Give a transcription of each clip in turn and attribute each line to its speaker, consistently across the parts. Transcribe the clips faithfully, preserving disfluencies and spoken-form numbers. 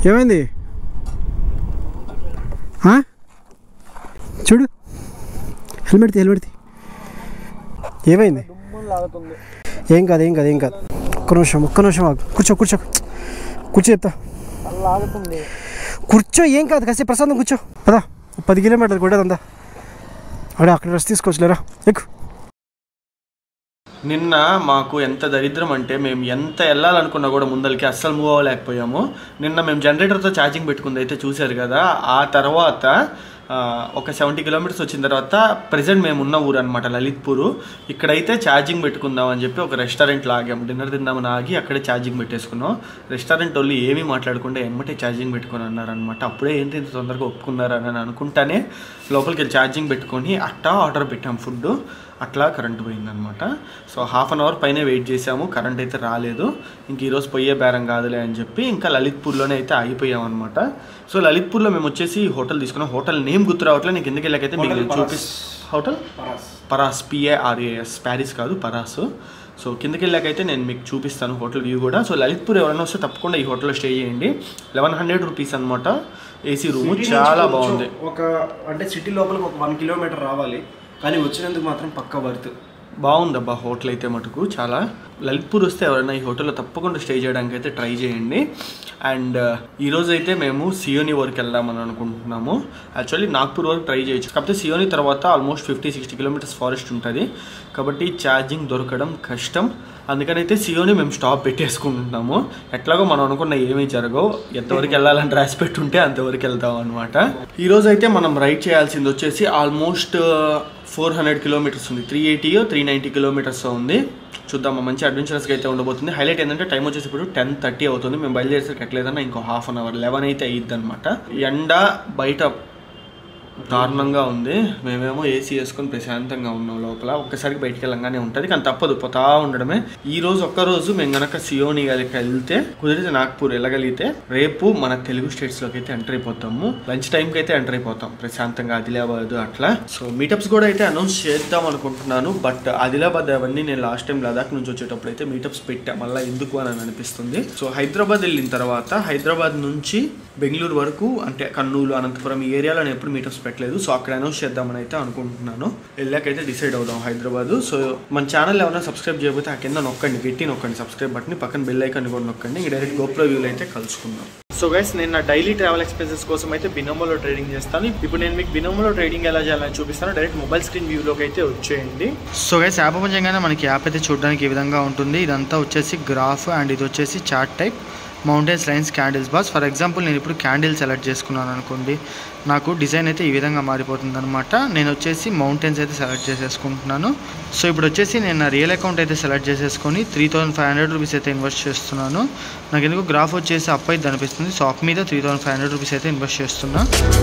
Speaker 1: ఏమైంది చూడు హెల్మెట్ తీ హెల్మెట్ తీ ఏమైంది ఏం కాదు ఏం కాదు ఏం కాదు ఒక్క నిమిషం ఒక్క నిమిషం కూర్చో కూర్చో కూర్చో చెప్తా కూర్చో ఏం కాదు కాసేపు ప్రశాంతం కూర్చో అదా పది కిలోమీటర్లు కూడా అందా అడే అక్కడ రెస్ట్ తీసుకోవచ్చులేరా ఎక్కు.
Speaker 2: నిన్న మాకు ఎంత దరిద్రం అంటే మేము ఎంత వెళ్ళాలనుకున్నా కూడా ముందరికి అస్సలు మూవ్ అవ్వలేకపోయాము. నిన్న మేము జనరేటర్తో ఛార్జింగ్ పెట్టుకుంది అయితే చూశారు కదా. ఆ తర్వాత ఒక సెవెంటీ కిలోమీటర్స్ వచ్చిన తర్వాత ప్రజెంట్ మేము ఉన్న ఊరు అనమాట లలిత్పూరు. ఇక్కడైతే ఛార్జింగ్ పెట్టుకుందాం అని చెప్పి ఒక రెస్టారెంట్లో ఆగాము. డిన్నర్ తిందామని ఆగి అక్కడే ఛార్జింగ్ పెట్టేసుకున్నాం. రెస్టారెంట్ వాళ్ళు ఏమీ మాట్లాడకుండా ఎమ్మటే ఛార్జింగ్ పెట్టుకొని అన్నారనమాట. అప్పుడే ఏంటి ఇంత తొందరగా ఒప్పుకున్నారని అనుకుంటానే లోపలికి వెళ్ళి ఛార్జింగ్ పెట్టుకొని అట్టా ఆర్డర్ పెట్టాము ఫుడ్. అట్లా కరెంట్ పోయిందనమాట. సో హాఫ్ అన్ అవర్ పైన వెయిట్ చేసాము, కరెంట్ అయితే రాలేదు. ఇంక ఈరోజు పోయే బేరం కాదులే అని చెప్పి ఇంకా లలిత్పూర్లోనే అయితే ఆగిపోయామన్నమాట. సో లలిత్పూర్లో మేము వచ్చేసి హోటల్ తీసుకున్నాం. హోటల్ నేమ్ గుర్తు రావట్లేదు, నీకు ఎందుకు వెళ్ళకైతే మీకు నేను చూపిస్ హోటల్ పరాస్ పిఏఆర్ఏఎస్ ప్యారిస్ కాదు పరాస్. సో కిందకి వెళ్ళాకైతే నేను మీకు చూపిస్తాను హోటల్ వ్యూ కూడా. సో లలిత్పూర్ ఎవరైనా వస్తే తప్పకుండా ఈ హోటల్లో స్టే చేయండి. లెవెన్ హండ్రెడ్ రూపీస్ అనమాట ఏసీ రూమ్, చాలా బాగుంది.
Speaker 1: ఒక అంటే సిటీ లోపలికి ఒక వన్ కిలోమీటర్ రావాలి, కానీ వచ్చినందుకు మాత్రం పక్కా వర్త్.
Speaker 2: బాగుందబ్బా హోటల్ అయితే మటుకు చాలా. లలిత్పూర్ వస్తే ఎవరైనా ఈ హోటల్లో తప్పకుండా స్టే చేయడానికి అయితే ట్రై చేయండి. అండ్ ఈరోజు అయితే మేము సియోని వరకు వెళ్దామని అనుకుంటున్నాము. యాక్చువల్లీ నాగ్పూర్ వరకు ట్రై చేయొచ్చు, కాకపోతే సియోని తర్వాత almost fifty sixty kilometres forest ఉంటుంది కాబట్టి ఛార్జింగ్ దొరకడం కష్టం. అందుకని అయితే సియోని మేము స్టాప్ పెట్టేసుకుంటున్నాము. ఎట్లాగో మనం అనుకున్న ఏమీ జరగవు, ఎంతవరకు వెళ్ళాలని రాసి పెట్టుంటే అంతవరకు వెళ్తాం అనమాట. ఈరోజు అయితే మనం రైడ్ చేయాల్సింది వచ్చేసి ఆల్మోస్ట్ ఫోర్ హండ్రెడ్ కిలోమీటర్స్ ఉంది. త్రీ ఎయిటీయో త్రీ నైంటీ కిలోమీటర్స్ ఉంది. చూద్దాం, మంచి అడ్వెంచరస్గా అయితే ఉండబోతుంది. హైలైట్ ఏంటంటే టైం వచ్చేసి ఇప్పుడు టెన్ థర్టీ అవుతుంది. మేము బయలుదేరేసరికి ఎట్లేదన్నా ఇంకో హాఫ్ అన్ అవర్ లెవెన్ అయితే అయ్యిద్ది అనమాట. ఎండ బయట దారుణంగా ఉంది, మేమేమో ఏసీ వేసుకొని ప్రశాంతంగా ఉన్నాం లోపల. ఒక్కసారికి బయటికి వెళ్ళంగానే ఉంటుంది, కానీ తప్పదు పోతా ఉండడమే. ఈ రోజు ఒక్కరోజు మేము కనుక సియోని వెళ్తే కుదిరితే నాగ్పూర్ వెళ్ళగలిగితే రేపు మన తెలుగు స్టేట్స్లోకి అయితే ఎంటర్ అయిపోతాము. లంచ్ టైంకి అయితే ఎంటర్ అయిపోతాం ప్రశాంతంగా, ఆదిలాబాద్ అట్లా. సో మీటప్స్ కూడా అయితే అనౌన్స్ చేద్దాం అనుకుంటున్నాను, బట్ ఆదిలాబాద్ అవన్నీ నేను లాస్ట్ టైం లదాఖ్ నుంచి వచ్చేటప్పుడు అయితే మీటప్స్ పెట్టా, మళ్ళీ ఎందుకు అని అనిపిస్తుంది. సో హైదరాబాద్ వెళ్ళిన తర్వాత హైదరాబాద్ నుంచి బెంగళూరు వరకు అంటే కర్నూలు అనంతపురం ఈ ఏరియాలో నేను ఎప్పుడు మీటప్స్ పెట్టలేదు. సో అక్కడ అనౌన్స్ చేద్దామని అయితే అనుకుంటున్నాను. వెళ్ళాకైతే డిసైడ్ అవుదాం హైదరాబాద్. సో మన ఛానల్ ఏమైనా సబ్స్క్రైబ్ చేయకపోతే ఆ కింద నొక్కండి, గట్టి నొక్కండి సబ్స్క్రైబ్ బటన్, పక్కన బెల్ ఐకాన్ కూడా నొక్కండి. డైరెక్ట్ గోప్రో వ్యూలో అయితే కలుసుకుందాం. సో గైస్, నేను నా డైలీ ట్రావెల్ ఎక్స్పెన్సెస్ కోసం అయితే బినోమోలో ట్రేడింగ్ చేస్తాను. ఇప్పుడు నేను మీకు బినోమోలో ట్రేడింగ్ ఎలా చేయాలని చూపిస్తాను. డైరెక్ట్ మొబైల్ స్క్రీన్ వ్యూలోకి అయితే వచ్చేయండి. సో గైస్, యాప్ ఓపెన్ చేయగానే మనకి యాప్ అయితే చూడడానికి ఈ విధంగా ఉంటుంది. ఇదంతా వచ్చేసి గ్రాఫ్ అండ్ ఇది వచ్చేసి chart type. Mountains, lines, candles boss. For example నేను ఇప్పుడు క్యాండిల్ సెలెక్ట్ చేసుకున్నాను అనుకోండి, నాకు డిజైన్ అయితే ఈ విధంగా మారిపోతుంది అనమాట. నేను వచ్చేసి మౌంటైన్స్ అయితే సెలెక్ట్ చేసేసుకుంటున్నాను. సో ఇప్పుడు వచ్చేసి నేను నా రియల్ అకౌంట్ అయితే సెలెక్ట్ చేసేసుకొని three thousand five hundred rupees అయితే ఇన్వెస్ట్ చేస్తున్నాను. నాకు ఎందుకు గ్రాఫ్ వచ్చేసి అప్ అయితే అనిపిస్తుంది. సో అప్ మీద three thousand five hundred rupees అయితే ఇన్వెస్ట్ చేస్తున్నా.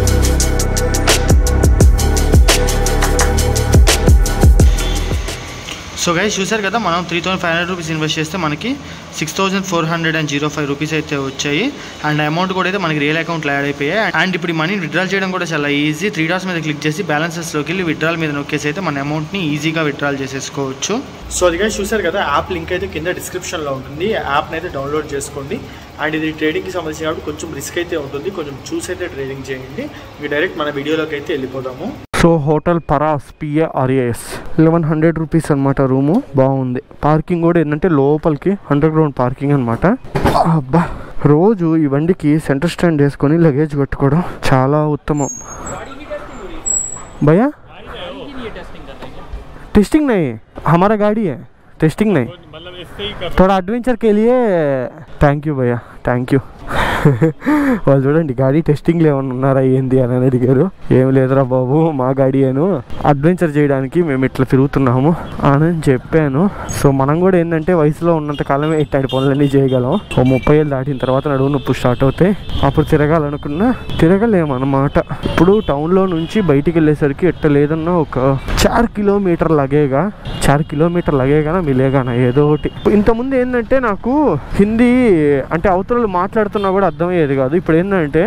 Speaker 2: సో గైస్ చూసారు కదా, మనం three thousand five hundred rupees invest చేస్తే మనకి six thousand four hundred and zero five rupees అయితే వచ్చాయి. అండ్ అమౌంట్ కూడా అయితే మనకి రియల్ అకౌంట్లో యాడ్ అయిపోయాయి. అండ్ ఇప్పుడు మనీ విత్డ్రాల్ చేయడం కూడా చాలా ఈజీ. త్రీ డాట్స్ మీద క్లిక్ చేసి బ్యాలెన్సెస్లోకి వెళ్ళి విత్డ్రాల్ మీద నొక్కేసి అయితే మన అమౌంట్ని ఈజీగా విత్డ్రాల్ చేసేసుకోవచ్చు. సో అది గైస్ చూసారు కదా, యాప్ లింక్ అయితే కింద డిస్క్రిప్షన్లో ఉంటుంది. యాప్ని అయితే డౌన్లోడ్ చేసుకోండి. అండ్ ఇది ట్రేడింగ్కి సంబంధించి కాబట్టి కొంచెం రిస్క్ అయితే ఉంటుంది, కొంచెం చూసి అయితే ట్రేడింగ్ చేయండి. ఇక డైరెక్ట్ మన వీడియోలోకి అయితే వెళ్ళిపోదాము.
Speaker 1: So hotel Paras P A R A S eleven hundred rupees అనమాట రూము. బాగుంది. పార్కింగ్ కూడా ఏంటంటే లోపలికి అండర్ గ్రౌండ్ పార్కింగ్ అనమాట. అబ్బా, రోజు ఈ బండికి సెంటర్ స్టాండ్ వేసుకొని లగేజ్ కట్టుకోవడం చాలా ఉత్తమం. భయ్యా टेस्टिंग नहीं है, हमारा गाड़ी है, टेस्टिंग नहीं, थोड़ा एडवेंचर के लिए। थैंक यू भैया, थैंक यू. వాళ్ళు చూడండి గాడి టెస్టింగ్లో ఏమన్నా ఉన్నారా ఏంది అని అడిగారు. ఏం లేదురా బాబు, మా గాడియేను, అడ్వెంచర్ చేయడానికి మేము ఇట్లా తిరుగుతున్నాము అని చెప్పాను. సో మనం కూడా ఏంటంటే వయసులో ఉన్నంత కాలమే ఇట్లాంటి పనులన్నీ చేయగలం. ఓ ముప్పై ఏళ్ళు దాటిన తర్వాత నడువు నొప్పి స్టార్ట్ అవుతాయి, అప్పుడు తిరగాలనుకున్నా తిరగలేమన్నమాట. ఇప్పుడు టౌన్లో నుంచి బయటికి వెళ్ళేసరికి ఎట్ట లేదన్నా ఒక చార్ కిలోమీటర్ లగేగా చార్ కిలోమీటర్ లగేగానా మిలేగానా ఏదో ఒకటి. ఇంతకుముందు ఏంటంటే నాకు హిందీ అంటే అవతల మాట్లాడుతున్నా కూడా అర్థమయ్యేది కాదు. ఇప్పుడు ఏంటంటే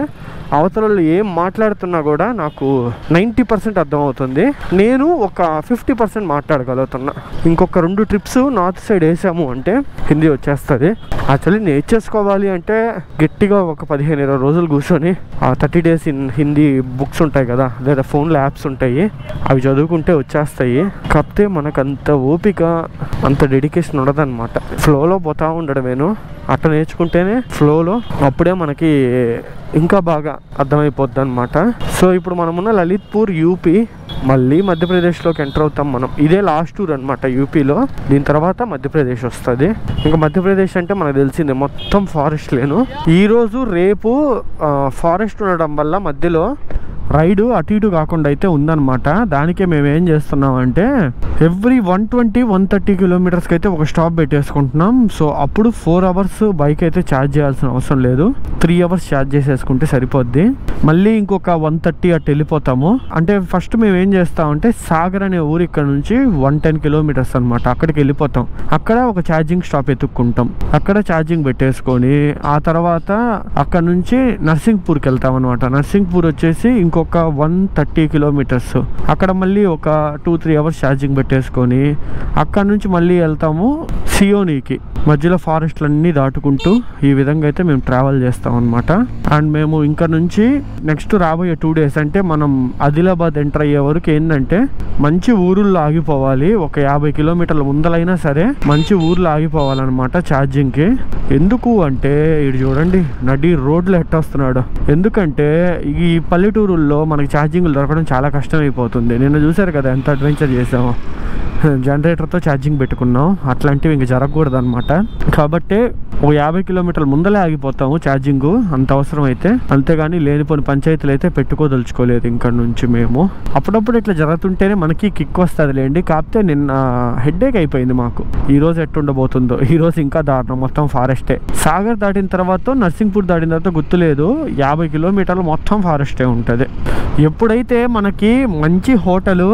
Speaker 1: అవతల వాళ్ళు ఏం మాట్లాడుతున్నా కూడా నాకు నైంటీ పర్సెంట్ అర్థమవుతుంది. నేను ఒక ఫిఫ్టీ పర్సెంట్ మాట్లాడగలుగుతున్నా. ఇంకొక రెండు ట్రిప్స్ నార్త్ సైడ్ వేసాము అంటే హిందీ వచ్చేస్తుంది. యాక్చువల్లీ నేర్చేసుకోవాలి అంటే గట్టిగా ఒక పదిహేను ఇరవై రోజులు కూర్చొని ఆ thirty days in Hindi books ఉంటాయి కదా, లేదా ఫోన్లో యాప్స్ ఉంటాయి, అవి చదువుకుంటే వచ్చేస్తాయి. కాకపోతే మనకు అంత ఓపిక అంత డెడికేషన్ ఉండదన్నమాట. ఫ్లోలో పోతా ఉండడమేను, అట్లా నేర్చుకుంటేనే ఫ్లోలో అప్పుడే మనకి ఇంకా బాగా అర్థమైపోద్ది అనమాట. సో ఇప్పుడు మనమున్న లలిత్పూర్ యూపీ, మళ్ళీ మధ్యప్రదేశ్లోకి ఎంటర్ అవుతాం మనం. ఇదే లాస్ట్ టూర్ అనమాట యూపీలో. దీని తర్వాత మధ్యప్రదేశ్ వస్తుంది. ఇంకా మధ్యప్రదేశ్ అంటే మనకు తెలిసిందే మొత్తం ఫారెస్ట్ లేను. ఈరోజు రేపు ఫారెస్ట్ ఉండడం వల్ల మధ్యలో రైడ్ అటు ఇటు కాకుండా అయితే ఉందన్నమాట. దానికే మేము ఏం చేస్తున్నామంటే every one twenty one thirty కిలోమీటర్స్కి అయితే ఒక స్టాప్ పెట్టేసుకుంటున్నాం. సో అప్పుడు ఫోర్ అవర్స్ బైక్ అయితే ఛార్జ్ చేయాల్సిన అవసరం లేదు, త్రీ అవర్స్ ఛార్జ్ చేసేసుకుంటే సరిపోద్ది. మళ్ళీ ఇంకొక వన్ థర్టీ అటు వెళ్ళిపోతాము. అంటే ఫస్ట్ మేము ఏం చేస్తామంటే సాగర్ అనే ఊరు ఇక్కడ నుంచి వన్ టెన్ కిలోమీటర్స్ అనమాట, అక్కడికి వెళ్ళిపోతాం. అక్కడ ఒక ఛార్జింగ్ స్టాప్ ఎత్తుక్కుంటాం, అక్కడ ఛార్జింగ్ పెట్టేసుకొని ఆ తర్వాత అక్కడ నుంచి నర్సింగ్పూర్కి వెళ్తాం అనమాట. నర్సింగ్పూర్ వచ్చేసి ఇంకొక వన్ థర్టీ కిలోమీటర్స్, అక్కడ మళ్ళీ ఒక టూ త్రీ అవర్స్ ఛార్జింగ్ పెట్టేసుకొని అక్కడ నుంచి మళ్ళీ వెళ్తాము సియోనీకి. మధ్యలో ఫారెస్ట్లన్నీ దాటుకుంటూ ఈ విధంగా అయితే మేము ట్రావెల్ చేస్తాం అనమాట. అండ్ మేము ఇంకా నుంచి నెక్స్ట్ రాబోయే టూ డేస్ అంటే మనం ఆదిలాబాద్ ఎంటర్ అయ్యే వరకు ఏంటంటే మంచి ఊరుల్లో ఆగిపోవాలి. ఒక యాభై కిలోమీటర్ల ముందలైనా సరే మంచి ఊర్లో ఆగిపోవాలన్నమాట ఛార్జింగ్కి. ఎందుకు అంటే ఇటు చూడండి నడి రోడ్లు ఎట్టొస్తున్నాడు. ఎందుకంటే ఈ పల్లెటూరుల్లో మనకి ఛార్జింగ్లు దొరకడం చాలా కష్టం అయిపోతుంది. నిన్న చూసారు కదా ఎంత అడ్వెంచర్ చేసామో, జనరేటర్తో ఛార్జింగ్ పెట్టుకున్నాం. అట్లాంటివి ఇంక జరగకూడదు అనమాట. కాబట్టి ఒక యాభై కిలోమీటర్ల ముందలే ఆగిపోతాము ఛార్జింగ్ అంత అవసరం అయితే. అంతేగాని లేనిపోని పంచాయతీలు అయితే పెట్టుకోదలుచుకోలేదు ఇక్కడ నుంచి మేము. అప్పుడప్పుడు ఇట్లా జరుగుతుంటేనే మనకి కిక్ వస్తుంది లేండి. కాకపోతే నిన్న హెడ్ఏక్ అయిపోయింది మాకు. ఈ రోజు ఎట్టుండబోతుందో, ఈ రోజు ఇంకా దారుణం, మొత్తం ఫారెస్టే. సాగర్ దాటిన తర్వాత నర్సింగ్పూర్ దాటిన తర్వాత గుర్తులేదు, యాభై కిలోమీటర్లు మొత్తం ఫారెస్టే ఉంటుంది. ఎప్పుడైతే మనకి మంచి హోటలు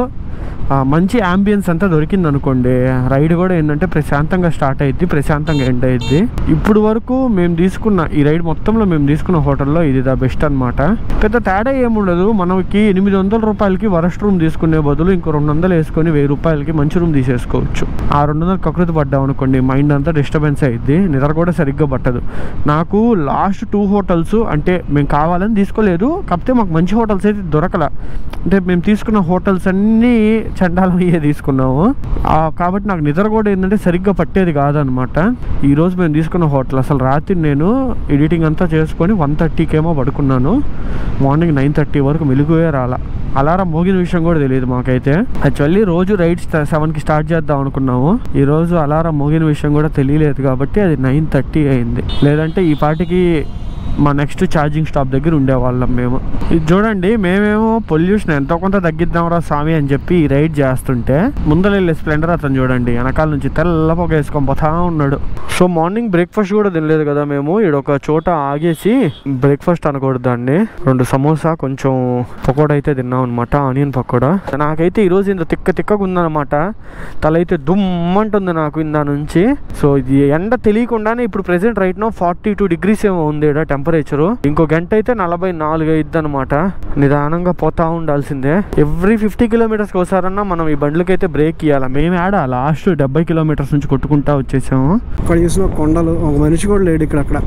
Speaker 1: మంచి అంబియన్స్ అంతా దొరికింది అనుకోండి, రైడ్ కూడా ఏంటంటే ప్రశాంతంగా స్టార్ట్ అయ్యిద్ది, ప్రశాంతంగా ఎండ్ అయ్యిద్ది. ఇప్పుడు వరకు మేము తీసుకున్న ఈ రైడ్ మొత్తంలో మేము తీసుకున్న హోటల్లో ఇది ద బెస్ట్ అనమాట. పెద్ద తేడా ఏముండదు. మనకి ఎనిమిది వందల రూపాయలకి వరస్ట్ రూమ్ తీసుకునే బదులు ఇంకో రెండు వందలు వేసుకొని వెయ్యి రూపాయలకి మంచి రూమ్ తీసేసుకోవచ్చు. ఆ రెండు వందలు కకృతి పడ్డాం అనుకోండి, మైండ్ అంతా డిస్టర్బెన్స్ అయ్యిద్ది, నిద్ర కూడా సరిగ్గా పట్టదు. నాకు లాస్ట్ టూ హోటల్స్ అంటే మేము కావాలని తీసుకోలేదు, కాకపోతే మాకు మంచి హోటల్స్ అయితే దొరకల. అంటే మేము తీసుకున్న హోటల్స్ అన్నీ చండాలం అయ్యే తీసుకున్నాము. కాబట్టి నాకు నిద్ర కూడా ఏంటంటే సరిగ్గా పట్టేది కాదనమాట. ఈరోజు మేము తీసుకున్న హోటల్ అసలు రాత్రి నేను ఎడిటింగ్ అంతా చేసుకొని వన్ థర్టీకేమో పడుకున్నాను. మార్నింగ్ నైన్ థర్టీ వరకు మెలుగుయే రాలా. అలారం మోగిన విషయం కూడా తెలియదు మాకైతే. యాక్చువల్లీ రోజు రైడ్ సెవెన్కి స్టార్ట్ చేద్దాం అనుకున్నాము. ఈరోజు అలారం మోగిన విషయం కూడా తెలియలేదు కాబట్టి అది నైన్ థర్టీ అయింది. లేదంటే ఈ పాటికి మా నెక్స్ట్ ఛార్జింగ్ స్టాప్ దగ్గర ఉండేవాళ్ళం మేము. ఇది చూడండి, మేమేమో పొల్యూషన్ ఎంతో కొంత తగ్గిద్దాంరా స్వామి అని చెప్పి ఈ రైడ్ చేస్తుంటే ముందర వెళ్ళే స్ప్లెండర్ అతను చూడండి వెనకాల నుంచి తెల్ల పొగ వేసుకొని పోతా ఉన్నాడు. సో మార్నింగ్ బ్రేక్ఫాస్ట్ కూడా తినలేదు కదా మేము. ఇక్కడ ఒక చోట ఆగేసి బ్రేక్ఫాస్ట్ అనకూడదు దాన్ని, రెండు సమోసా కొంచెం పకోడా అయితే తిన్నాం అనమాట, ఆనియన్ పకోడా. నాకైతే ఈరోజు ఇంత తిక్క తిక్కగా ఉందన్నమాట, తల అయితే దుమ్మంటుంది నాకు ఇందా నుంచి. సో ఇది ఎండ తెలియకుండానే ఇప్పుడు present right now forty two degrees ఏమో ఉంది టెంపరేచరు. ఇంకో గంట అయితే నలభై నాలుగు అయింది అనమాట. నిదానంగా పోతా ఉండాల్సిందే. ఎవ్రీ ఫిఫ్టీ కిలోమీటర్స్కి ఒకసారన్నా మనం ఈ బండ్లకైతే బ్రేక్ ఇవ్వాలి. మేము ఆడ లాస్ట్ డెబ్బై కిలోమీటర్స్ నుంచి కొట్టుకుంటా వచ్చేసాము.
Speaker 3: అక్కడ చూసిన కొండలు, ఒక మనిషి కూడా లేడు ఇక్కడ. అక్కడ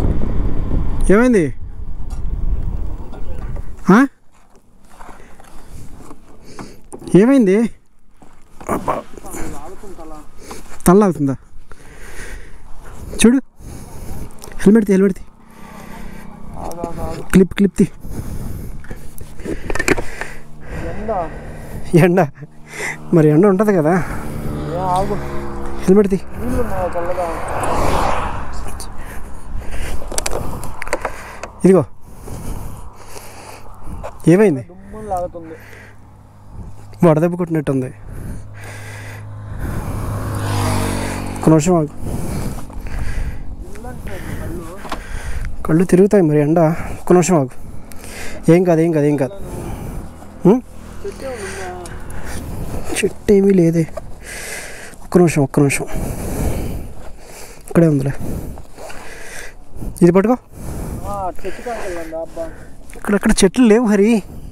Speaker 3: ఏమైంది? ఏమైంది? తల్లాగుతుందా? చూడు, హెల్మెట్ తీ, హెల్మెట్ తీ, క్లిప్ క్లిప్ తీ. ఎండ మరి ఎండ ఉంటుంది కదా, హెల్మెట్ తీ. ఇదిగో ఏమైంది? వడదెబ్బ కొట్టినట్టుంది. ఒక నిమిషం ఆగు, కళ్ళు తిరుగుతాయి మరి ఎండ. ఒక్క నిమిషం ఆగు, ఏం కాదు ఏం కాదు ఏం కాదు. చెట్టు ఏమీ లేదే. ఒక్క నిమిషం ఒక్క నిమిషం ఇక్కడే ఉందిలే. ఇది పట్టుకో. ఇక్కడక్కడ చెట్లు లేవు హరి.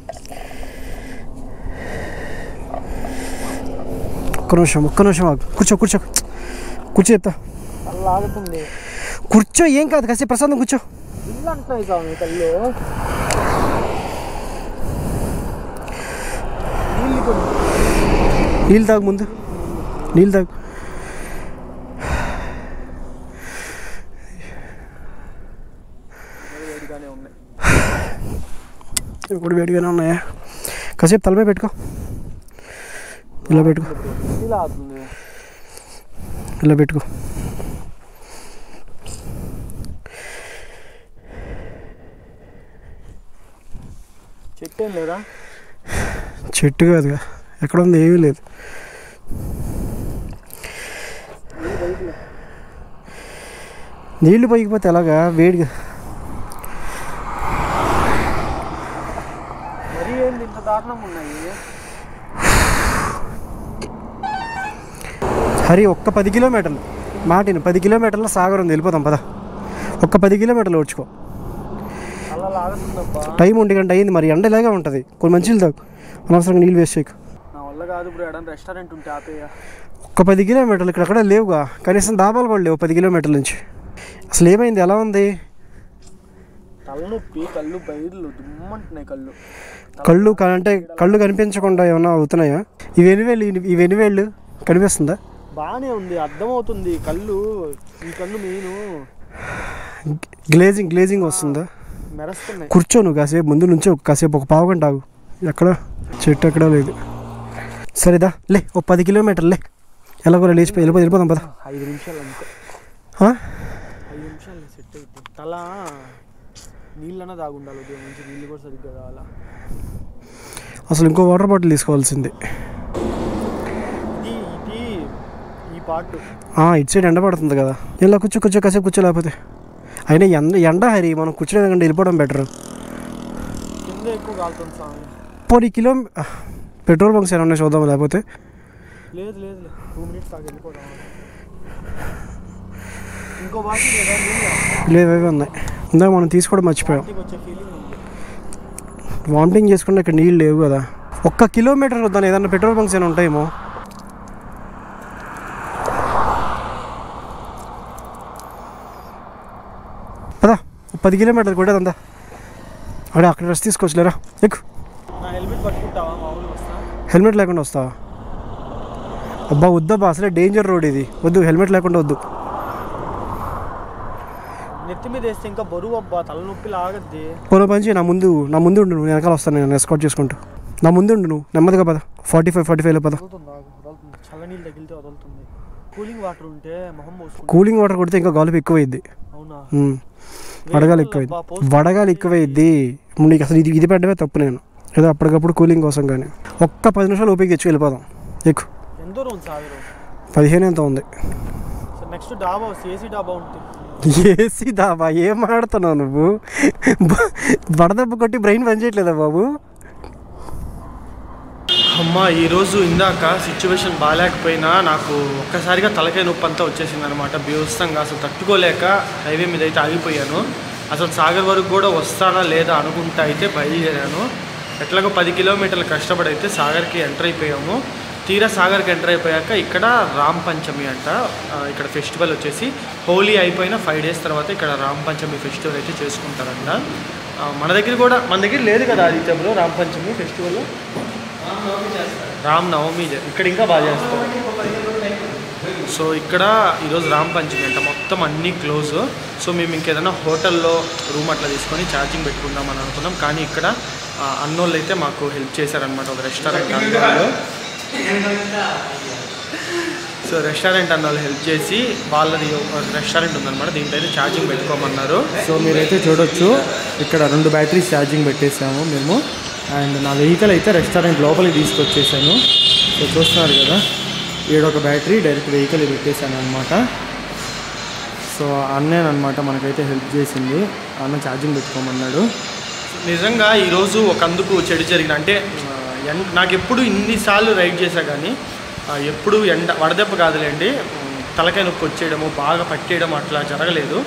Speaker 3: ఒక్క నిమిషం ఒక్క నిమిషం ఆగు. కూర్చో కూర్చో కూర్చో చెప్తా. కూర్చో, ఏం కాదు, కాసేపు ప్రశాంతం కూర్చో. నీళ్ళు తాగు, ముందు నీళ్ళు తాగు. ఇప్పుడు వేడిగానే ఉన్నాయా? కాసేపు తలపై పెట్టుకో, ఇలా పెట్టుకో, ఇలా పెట్టుకో.
Speaker 2: చెట్టు ఏం లేదా?
Speaker 3: చెట్టు కాదుగా, ఎక్కడ ఉంది? ఏమీ లేదు. నీళ్ళు పోయిపోతే ఎలాగా? వేడిగా. హరి ఒక్క పది కిలోమీటర్లు మాటిని పది కిలోమీటర్ల సాగర్ ఉంది, వెళ్ళిపోతాం పద. ఒక్క పది కిలోమీటర్లు వచ్చుకో. టైం ఒంటి గంట అయ్యింది, మరి ఎండ ఇలాగే ఉంటుంది. కొన్ని మంచిలు తాగు, అనవసరంగా నీళ్ళు వేస్ట్ చేయకు.
Speaker 2: రెస్టారెంట్ ఉంటే ఆపేయ.
Speaker 3: ఒక్క పది కిలోమీటర్లు ఇక్కడక్కడ లేవుగా, కనీసం దాబాలు కూడా లేవు పది కిలోమీటర్ల నుంచి. అసలు ఏమైంది? ఎలా ఉంది?
Speaker 2: తలనొప్పి, కళ్ళు బయర్లు దుమ్మంటున్నాయి. కళ్ళు
Speaker 3: కళ్ళు అంటే కళ్ళు కనిపించకుండా ఏమన్నా అవుతున్నాయా? ఇవి ఎనివేళ్ళు, ఇవి ఎనివేళ్ళు కనిపిస్తుందా?
Speaker 2: బాగానే ఉంది, అర్థమవుతుంది. కళ్ళు, ఈ కళ్ళు మెయిన్
Speaker 3: గ్లేజింగ్ గ్లేజింగ్ వస్తుందా?
Speaker 2: మెరుస్తున్నాయి.
Speaker 3: కూర్చో నువ్వు కాసేపు, ముందు నుంచో కాసేపు ఒక పావు గంట ఆగు. ఎక్కడ చెట్టు ఎక్కడా లేదు. సరేదా లే, ఒక పది కిలోమీటర్లు లే, ఎలాగో లేచిపోయి వెళ్ళిపోయి వెళ్ళిపోదాం పద.
Speaker 2: ఐదు నిమిషాలు అంతే, ఐదు నిమిషాలు సెట్ అవుతుంది. తల నీళ్ళన్నా తాగుండాలి, ఉదయం నుంచి నీళ్ళు కూడా సరిగ్గా కావాలా.
Speaker 3: అసలు ఇంకో వాటర్ బాటిల్ తీసుకోవాల్సిందే.
Speaker 2: ఇది ఇది ఈ పార్ట్
Speaker 3: ఇటు సైడ్ ఎండ పడుతుంది కదా, ఇలా కూర్చో కూర్చో కాసేపు కూర్చో. లేకపోతే అయినా ఎండ ఎండ హరి, మనం కూర్చోడం కంటే వెళ్ళిపోవడం బెటర్.
Speaker 2: కింద ఎక్కువ కాలుతుంది స్వామి.
Speaker 3: పోనీ కిలో పెట్రోల్ బంక్స్ ఏమన్నా చూద్దాం. లేకపోతే
Speaker 2: లేదు లేదు టూ మినిట్స్ ఆగి వెళ్ళిపోదాం. ఇంకో బాటిల్ లేదా?
Speaker 3: లేదు, అవి ఉన్నాయి. ఇందాక మనం తీసుకోవడం మర్చిపోయాం.
Speaker 2: వచ్చే ఫీలింగ్ ఉంది.
Speaker 3: వామిటింగ్ చేసుకుంటే ఇక్కడ నీళ్ళు లేవు కదా. ఒక్క కిలోమీటర్ వద్దాను, ఏదన్నా పెట్రోల్ బంక్స్ ఏమైనా ఉంటాయేమో. అదా పది కిలోమీటర్లు కూడా అందా. అడే అక్కడ రెస్ట్ తీసుకోవచ్చులేరా, ఎక్కు.
Speaker 2: హెల్మెట్ పట్టుకుంటావా? మామూలుగా వస్తా.
Speaker 3: హెల్మెట్ లేకుండా వస్తావా? అబ్బా వద్దబ్బా, అసలే డేంజర్ రోడ్ ఇది, వద్దు. హెల్మెట్ లేకుండా వద్దు.
Speaker 2: నెత్తి మీద వేస్తే ఇంకా బరువు అబ్బా, తలనొప్పి లాగద్ది.
Speaker 3: పోలో పంచి నా ముందు నా ముందు ఉండు, నువ్వు వెనకాల వస్తాను, నేను ఎస్కాట్ చేసుకుంటూ. నా ముందు ఉండు నువ్వు, నెమ్మదిగా పద. ఫార్టీ ఫైవ్ ఫార్టీ ఫైవ్లో పద.
Speaker 2: చల్ల నీళ్ళు తగిలితే వదులుతుంది. కూలింగ్ వాటర్ ఉంటే మొహం పోసుకుంటా.
Speaker 3: కూలింగ్ వాటర్ కొడితే ఇంకా గాలిపు ఎక్కువైద్ది.
Speaker 2: అవునా?
Speaker 3: వడగాలి ఎక్కువైద్ది, వడగాలి ఎక్కువైద్ది. నీకు అసలు ఇది ఇది పెట్టడమే తప్పు. నేను ఏదో అప్పటికప్పుడు కూలింగ్ కోసం కానీ ఒక్క పది నిమిషాలు ఓపిక తెచ్చి వెళ్ళిపోదాం. ఎక్కువ
Speaker 2: ఎంత దూరం ఉంది సాగర్?
Speaker 3: పదిహేను ఎంత ఉంది.
Speaker 2: నెక్స్ట్ డాబా ఏసీ డాబా ఉంటుంది.
Speaker 3: ఏసీ దాబా ఏం మాడుతున్నావు నువ్వు? వడదెబ్బ కొట్టి బ్రెయిన్ పనిచేయట్లేదా బాబు?
Speaker 2: అమ్మ ఈరోజు ఇందాక సిచ్యువేషన్ బాగాలేకపోయినా నాకు ఒక్కసారిగా తలకాయ నొప్పి అంతా వచ్చేసింది అనమాట. బీభత్సంగా అసలు తట్టుకోలేక హైవే మీద అయితే ఆగిపోయాను. అసలు సాగర్ వరకు కూడా వస్తానా లేదా అనుకుంటా అయితే బయలుదేరాను. ఎట్లాగో పది కిలోమీటర్లు కష్టపడి అయితే సాగర్కి ఎంటర్ అయిపోయాము. తీరా సాగర్కి ఎంటర్ అయిపోయాక ఇక్కడ రామ్ పంచమి అంట. ఇక్కడ ఫెస్టివల్ వచ్చేసి హోలీ అయిపోయిన ఫైవ్ డేస్ తర్వాత ఇక్కడ రామ్ పంచమి ఫెస్టివల్ అయితే చేసుకుంటారంట. మన దగ్గర కూడా, మన దగ్గర లేదు కదా ఆదిత్యంలో రామ్ పంచమి ఫెస్టివల్. రామ్ నవమి ఇక్కడ ఇంకా బాగా చేస్తారు. సో ఇక్కడ ఈరోజు రామ్ పంచమి అంట, మొత్తం అన్నీ క్లోజ్. సో మేము ఇంకేదైనా హోటల్లో రూమ్ అట్లా తీసుకొని ఛార్జింగ్ పెట్టుకుందాం అని అనుకున్నాం. కానీ ఇక్కడ అన్నోళ్ళు అయితే మాకు హెల్ప్ చేశారనమాట, ఒక రెస్టారెంట్ అన్నోళ్ళు. సో రెస్టారెంట్ అన్న వాళ్ళు హెల్ప్ చేసి వాళ్ళది రెస్టారెంట్ ఉందన్నమాట, దీంట్లో అయితే ఛార్జింగ్ పెట్టుకోమన్నారు. సో మీరైతే చూడొచ్చు ఇక్కడ రెండు బ్యాటరీస్ ఛార్జింగ్ పెట్టేసాము మేము. అండ్ నా వెహికల్ అయితే రెస్టారెంట్ లోపలికి తీసుకొచ్చేసాను. సో చూస్తున్నారు కదా, ఏడొక బ్యాటరీ డైరెక్ట్ వెహికల్ పెట్టేశాను అనమాట. సో అన్నేనమాట మనకైతే హెల్ప్ చేసింది, అన్న ఛార్జింగ్ పెట్టుకోమన్నాడు. నిజంగా ఈరోజు ఒక అందుకు చెడు జరిగిన అంటే నాకు ఎప్పుడు ఇన్నిసార్లు రైడ్ చేశా కానీ ఎప్పుడు ఎండ వడదెబ్బ కాదులేండి, తలకాయ నొప్పి వచ్చేయడము బాగా పట్టేయడం అట్లా జరగలేదు. సో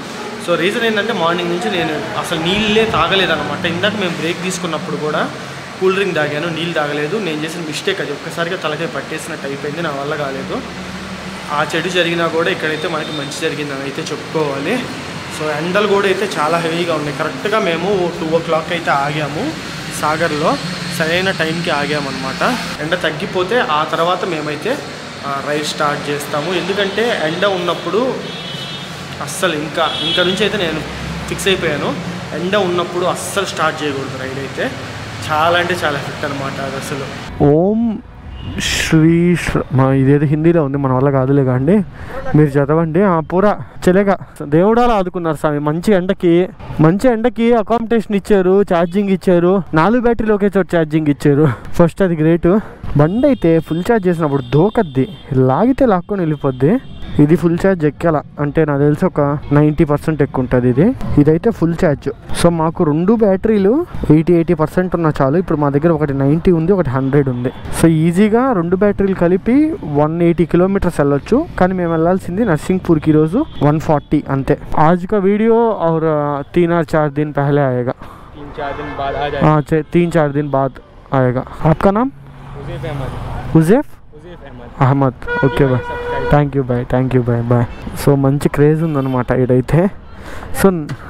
Speaker 2: సో రీజన్ ఏంటంటే మార్నింగ్ నుంచి నేను అసలు నీళ్ళే తాగలేదన్నమాట. ఇందాక మేము బ్రేక్ తీసుకున్నప్పుడు కూడా కూల్ డ్రింక్ తాగాను, నీళ్ళు తాగలేదు. నేను చేసిన మిస్టేక్ అది, ఒక్కసారిగా తలకాయ పట్టేసినట్టు అయిపోయింది, నా వల్ల కాలేదు. ఆ చెడు జరిగినా కూడా ఇక్కడైతే మనకి మంచి జరిగిందని అయితే చెప్పుకోవాలి. సో ఎండలు కూడా అయితే చాలా హెవీగా ఉన్నాయి. కరెక్ట్గా మేము టూ ఓ క్లాక్ అయితే ఆగాము సాగర్లో, సరైన టైంకి ఆగామన్నమాట. ఎండ తగ్గిపోతే ఆ తర్వాత మేమైతే రైడ్ స్టార్ట్ చేస్తాము. ఎందుకంటే ఎండ ఉన్నప్పుడు అస్సలు ఇంకా ఇంకా నుంచి అయితే నేను ఫిక్స్ అయిపోయాను, ఎండ ఉన్నప్పుడు అస్సలు స్టార్ట్ చేయకూడదు రైడ్ అయితే. చాలా అంటే చాలా ఎఫెక్ట్ అనమాట అది అసలు. ఓం శ్రీ మా ఇదేదో హిందీలో ఉంది, మన వల్ల కాదులే కాండి, మీరు చదవండి. పూరా చెలేగా దేవుడాలు ఆదుకున్నారు స్వామి. మంచి ఎండకి మంచి ఎండకి అకామిడేషన్ ఇచ్చారు, ఛార్జింగ్ ఇచ్చారు, నాలుగు బ్యాటరీలు ఒకే చోట ఛార్జింగ్ ఇచ్చారు. ఫస్ట్ అది గ్రేటు. బండి అయితే ఫుల్ ఛార్జ్ చేసినప్పుడు దోకద్ది, లాగితే లాక్కొని వెళ్ళిపోద్ది. ఇది ఫుల్ ఛార్జ్ ఎక్కాల అంటే నాకు తెలిసి ఒక నైంటీ పర్సెంట్ ఎక్కువ ఉంటుంది ఇది. ఇదైతే ఫుల్ ఛార్జ్. సో మాకు రెండు బ్యాటరీలు ఎయిటీ ఎయిటీ పర్సెంట్ ఉన్నా చాలు. ఇప్పుడు మా దగ్గర ఒకటి నైంటీ ఉంది, ఒకటి హండ్రెడ్ ఉంది. సో ఈజీగా రెండు బ్యాటరీలు కలిపి వన్ ఎయిటీ కిలోమీటర్స్ వెళ్ళొచ్చు. కానీ మేము వెళ్ళాల్సింది నర్సింగ్పూర్కి ఈరోజు వన్ ఫార్టీ అంతే. आज का वीडियो और तीन और चार दिन पहले आएगा, तीन चार दिन बाद आ जाएगा। हाँ तीन चार दिन बाद आएगा। आपका नाम? Uzaif Ahmed. Uzaif Ahmed. Okay bye, thank you bye, thank you bye bye. So మంచి క్రేజ్ ఉందన్నమాట ఇడైతే. సో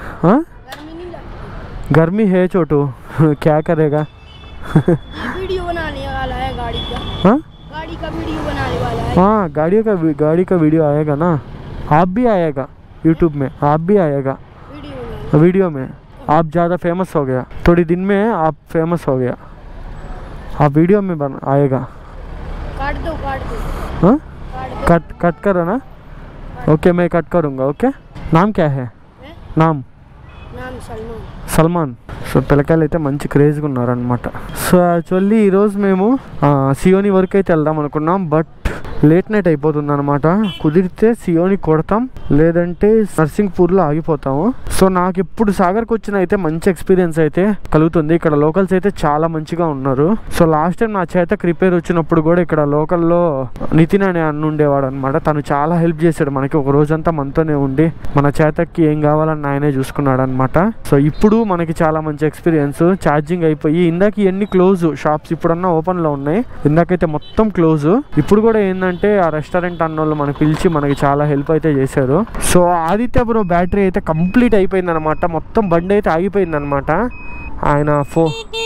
Speaker 2: गर्मी है छोटू, क्या करेगा?
Speaker 4: वीडियो बनाने वाला है गाड़ी का।
Speaker 2: हाँ
Speaker 4: गाड़ी का वीडियो बनाने वाला है।
Speaker 2: हाँ गाड़ी का गाड़ी का वीडियो आएगा ना, आप भी आएगा यूट्यूब में, आप भी आएगा
Speaker 4: वीडियो
Speaker 2: वीडियो में. आप ज़्यादा फेमस हो गया, थोड़ी दिन में आप फेमस हो गया, आप वीडियो में बन आएगा.
Speaker 4: काट दो काट दो
Speaker 2: हाँ
Speaker 4: काट दो।
Speaker 2: कट कट करो ना. ओके मैं कट करूँगा. ओके नाम क्या है?
Speaker 4: है?
Speaker 2: नाम
Speaker 4: नाम सलमान।
Speaker 2: సల్మాన్. సో పిల్లకాయలు అయితే మంచి క్రేజ్గా ఉన్నారనమాట. సో యాక్చువల్లీ ఈరోజు మేము సియోని వరకు అయితే వెళ్దాం అనుకున్నాం, బట్ లేట్ నైట్ అయిపోతుంది అనమాట. కుదిరితే సియోని కొడతాం, లేదంటే నర్సింగ్పూర్లో ఆగిపోతాము. సో నాకు ఇప్పుడు సాగర్కి వచ్చిన అయితే మంచి ఎక్స్పీరియన్స్ అయితే కలుగుతుంది. ఇక్కడ లోకల్స్ అయితే చాలా మంచిగా ఉన్నారు. సో లాస్ట్ టైం నా చేతకు రిపేర్ వచ్చినప్పుడు కూడా ఇక్కడ లోకల్లో నితిన్ అనే అన్న ఉండేవాడు అనమాట. తను చాలా హెల్ప్ చేశాడు మనకి, ఒక రోజంతా మనతోనే ఉండి మన చేతకి ఏం కావాలని ఆయనే చూసుకున్నాడు అనమాట. సో ఇప్పుడు మనకి చాలా మంచి ఎక్స్పీరియన్స్. ఛార్జింగ్ అయిపోయి ఇందాక ఇవన్నీ క్లోజ్ షాప్స్, ఇప్పుడన్నా ఓపెన్లో ఉన్నాయి, ఇందాకైతే మొత్తం క్లోజ్. ఇప్పుడు కూడా ఏంటంటే ఆ రెస్టారెంట్ అన్నోళ్ళు మనకు పిలిచి మనకి చాలా హెల్ప్ అయితే చేశారు. సో ఆదిత్య బ్రో బ్యాటరీ అయితే కంప్లీట్ అయిపోయింది అనమాట, మొత్తం బండి అయితే ఆగిపోయింది అనమాట. ఆయన ఫో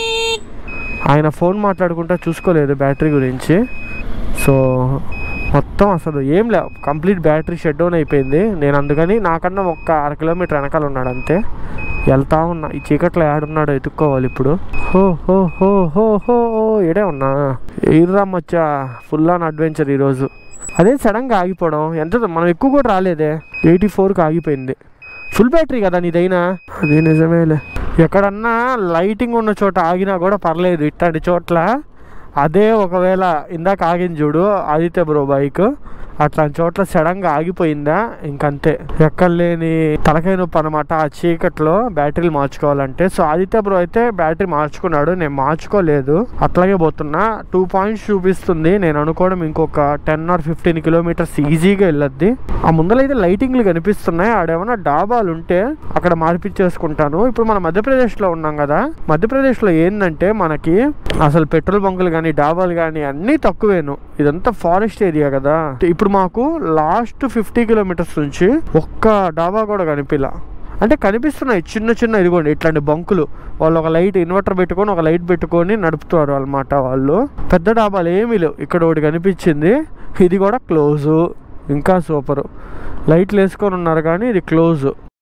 Speaker 2: ఆయన ఫోన్ మాట్లాడుకుంటా చూసుకోలేదు బ్యాటరీ గురించి. సో మొత్తం అసలు ఏం లేవు, కంప్లీట్ బ్యాటరీ షట్ డౌన్ అయిపోయింది. నేను అందుకని నాకన్నా ఒక్క అర కిలోమీటర్ వెనకాల ఉన్నాడు అంతే, వెళ్తా ఉన్నా. ఈ చీకట్లో ఏడున్నాడో ఎత్తుక్కోవాలి ఇప్పుడు. హో హో హో హో హో ఏడే ఉన్నా ఈర్రా మచ్చా, ఫుల్ ఆన్ అడ్వెంచర్ ఈరోజు. అదే సడన్గా ఆగిపోవడం, ఎంత మనం ఎక్కువ కూడా రాలేదే, ఎయిటీ ఫోర్కి ఆగిపోయింది. ఫుల్ బ్యాటరీ కదా నీదైనా. అది నిజమేలే, ఎక్కడన్నా లైటింగ్ ఉన్న చోట ఆగినా కూడా పర్లేదు, ఇట్లాంటి చోట్ల అదే ఒకవేళ ఇందాక ఆగింది చూడు ఆదిత్య బ్రో బైక్, అట్లాంటి చోట్ల సడన్గా ఆగిపోయిందా ఇంకంతే, ఎక్కడ లేని తలకాయ నొప్పి అనమాట ఆ చీకట్లో బ్యాటరీలు మార్చుకోవాలంటే. సో ఆదిత్య బ్రో అయితే బ్యాటరీ మార్చుకున్నాడు, నేను మార్చుకోలేదు, అట్లాగే పోతున్నా. టూ పాయింట్స్ చూపిస్తుంది, నేను అనుకోవడం ఇంకొక టెన్ ఆర్ ఫిఫ్టీన్ కిలోమీటర్స్ ఈజీగా వెళ్ళొద్ది. ఆ ముందలైతే లైటింగ్లు కనిపిస్తున్నాయి, ఆడేమన్నా డాబాలు ఉంటే అక్కడ మార్పిచ్చేసుకుంటాను. ఇప్పుడు మనం మధ్యప్రదేశ్లో ఉన్నాం కదా, మధ్యప్రదేశ్లో ఏంటంటే మనకి అసలు పెట్రోల్ బంకులు కానీ డాబాలు కానీ అన్నీ తక్కువేను, ఇదంతా ఫారెస్ట్ ఏరియా కదా. ఇప్పుడు మాకు లాస్ట్ ఫిఫ్టీ కిలోమీటర్స్ నుంచి ఒక్క డాబా కూడా కనిపిలా, అంటే కనిపిస్తున్నాయి చిన్న చిన్న ఇదిగోండి ఇట్లాంటి బంకులు. వాళ్ళు ఒక లైట్ ఇన్వర్టర్ పెట్టుకొని ఒక లైట్ పెట్టుకొని నడుపుతారు అనమాట వాళ్ళు. పెద్ద డాబాలు ఏమీ లేవు. ఇక్కడ ఒకటి కనిపించింది, ఇది కూడా క్లోజు, ఇంకా సూపరు, లైట్లు వేసుకొని ఉన్నారు కానీ ఇది క్లోజు.